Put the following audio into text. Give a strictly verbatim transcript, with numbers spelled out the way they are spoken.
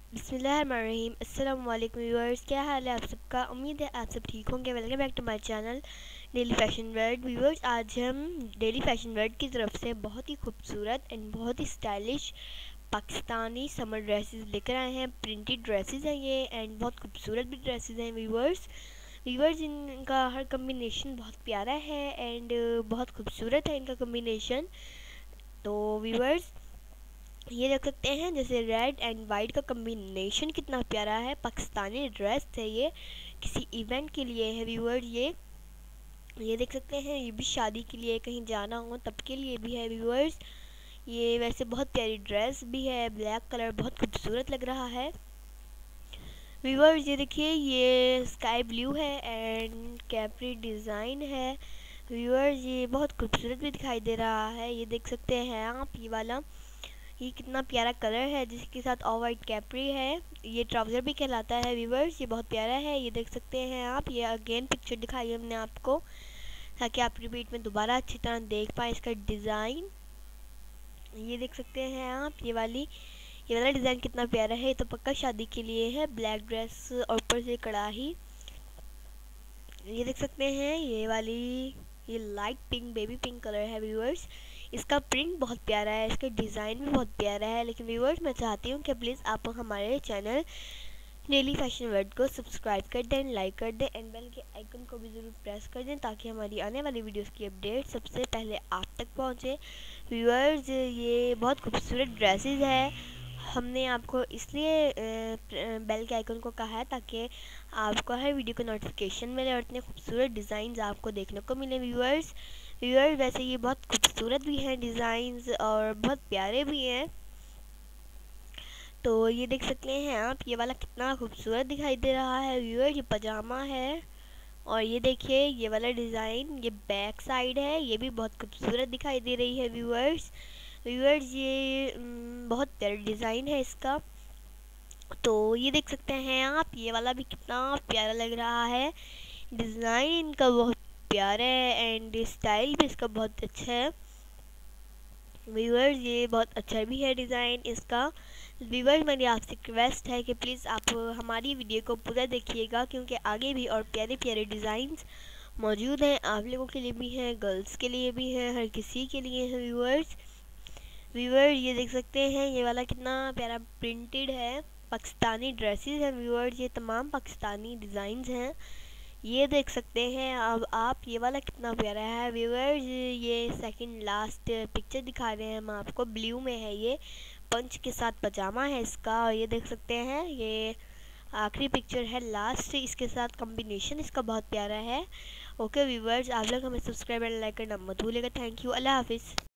बिस्मिल्लाहिर्रहमानिर्रहीम। अस्सलाम वालेकुम व्यूअर्स, क्या हाल है आप सबका। उम्मीद है आप सब ठीक होंगे। Welcome back to my channel daily fashion world. Viewers, आज हम डेली फैशन वर्ल्ड की तरफ से बहुत ही खूबसूरत एंड बहुत ही स्टाइलिश पाकिस्तानी समर ड्रेसेस लेकर आए हैं। प्रिंटेड ड्रेसेस हैं ये एंड बहुत खूबसूरत भी ड्रेसेस हैं व्यूअर्स। व्यूअर्स, इनका हर कम्बिनेशन बहुत प्यारा है एंड बहुत खूबसूरत है इनका कम्बिनेशन। तो व्यूअर्स, ये देख सकते हैं जैसे रेड एंड वाइट का कम्बिनेशन कितना प्यारा है। पाकिस्तानी ड्रेस है ये, किसी इवेंट के लिए है व्यूअर्स। ये ये देख सकते हैं, ये भी शादी के लिए कहीं जाना हो तब के लिए भी है व्यूअर्स। ये वैसे बहुत प्यारी ड्रेस भी है, ब्लैक कलर बहुत खूबसूरत लग रहा है व्यूअर्स। ये देखिए, ये स्काई ब्लू है एंड कैप्री डिज़ाइन है व्यूअर्स। ये बहुत खूबसूरत भी दिखाई दे रहा है। ये देख सकते हैं आप, ये वाला ये कितना प्यारा कलर है जिसके साथ ऑफ वाइट कैप्री है। ये ट्राउज़र भी कहलाता है व्यूअर्स। ये बहुत प्यारा है, ये देख सकते हैं आप। ये अगेन पिक्चर दिखाई हमने आपको ताकि आप रिपीट में दोबारा अच्छी तरह देख पाएँ इसका डिज़ाइन। ये देख सकते हैं आप, ये वाली ये वाला डिज़ाइन कितना प्यारा है। ये तो पक्का शादी के लिए है। ब्लैक ड्रेस और ऊपर से कढ़ाई। ये देख सकते हैं, ये वाली ये light pink baby pink colour है व्यूअर्स। इसका प्रिंट बहुत प्यारा है, इसका डिज़ाइन भी बहुत प्यारा है। लेकिन व्यूअर्स, मैं चाहती हूँ कि प्लीज़ आप हमारे चैनल डेली फैशन वर्ल्ड को सब्सक्राइब कर दें, लाइक कर दें एंड बेल के आइकन को भी ज़रूर प्रेस कर दें ताकि हमारी आने वाली वीडियोस की अपडेट सबसे पहले आप तक पहुँचे व्यूअर्स। ये बहुत खूबसूरत ड्रेसेस है। हमने आपको इसलिए बेल के आइकन को कहा है ताकि आपको हर वीडियो का नोटिफिकेशन मिले और इतने खूबसूरत डिज़ाइंस आपको देखने को मिले व्यूअर्स। व्यूअर्स, वैसे ये बहुत खूबसूरत भी हैं डिज़ाइंस और बहुत प्यारे भी हैं। तो ये देख सकते हैं आप, ये वाला कितना खूबसूरत दिखाई दे रहा है व्यूअर्स। ये पजामा है और ये देखिए, ये वाला डिज़ाइन ये बैक साइड है, ये भी बहुत खूबसूरत दिखाई दे रही है व्यूअर्स। व्यूअर्स, ये बहुत प्यारा डिज़ाइन है इसका। तो ये देख सकते हैं आप, ये वाला भी कितना प्यारा लग रहा है। डिज़ाइन इनका बहुत प्यारा है एंड स्टाइल भी इसका बहुत अच्छा है व्यूअर्स। ये बहुत अच्छा भी है डिज़ाइन इसका। व्यूअर्स, मेरी आपसे रिक्वेस्ट है कि प्लीज़ आप हमारी वीडियो को पूरा देखिएगा क्योंकि आगे भी और प्यारे प्यारे डिज़ाइंस मौजूद हैं। आप लोगों के लिए भी हैं, गर्ल्स के लिए भी हैं, हर किसी के लिए है व्यूअर्स। व्यूअर्स, ये देख सकते हैं, ये वाला कितना प्यारा प्रिंटेड है। पाकिस्तानी ड्रेसेस हैं व्यूअर्स, ये तमाम पाकिस्तानी डिज़ाइंस हैं। ये देख सकते हैं अब आप, ये वाला कितना प्यारा है व्यूअर्स। ये सेकंड लास्ट पिक्चर दिखा रहे हैं हम आपको, ब्लू में है ये, पंच के साथ पजामा है इसका। और ये देख सकते हैं, ये आखिरी पिक्चर है लास्ट, इसके साथ कॉम्बिनेशन इसका बहुत प्यारा है। ओके व्यूअर्स, आप लोग हमें सब्सक्राइब एंड लाइक करना मत भूलिएगा। थैंक यू, अल्लाह हाफिज़।